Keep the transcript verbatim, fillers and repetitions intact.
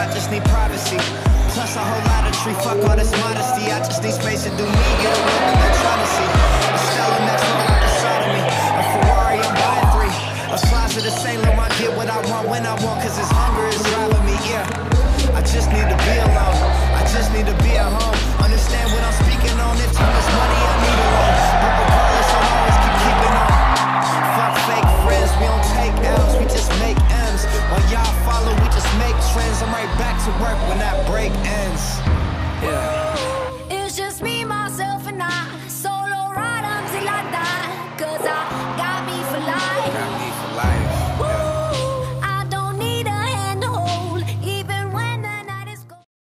I just need privacy. Plus a whole lot of tree, fuck all this modesty. I just need space to do me, get a little bit trying to see.